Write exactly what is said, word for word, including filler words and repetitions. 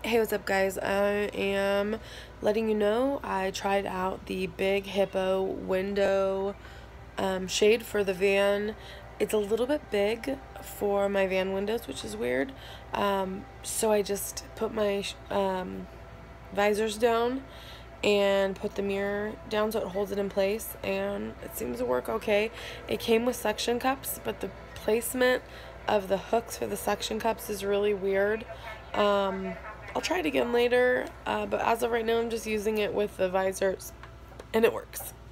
Hey, what's up guys? I am letting you know I tried out the Big Hippo window um, shade for the van. It's a little bit big for my van windows, which is weird. Um, so I just put my um, visors down and put the mirror down so it holds it in place, and it seems to work okay. It came with suction cups, but the placement of the hooks for the suction cups is really weird. Um, I'll try it again later, uh, but as of right now I'm just using it with the visors and it works.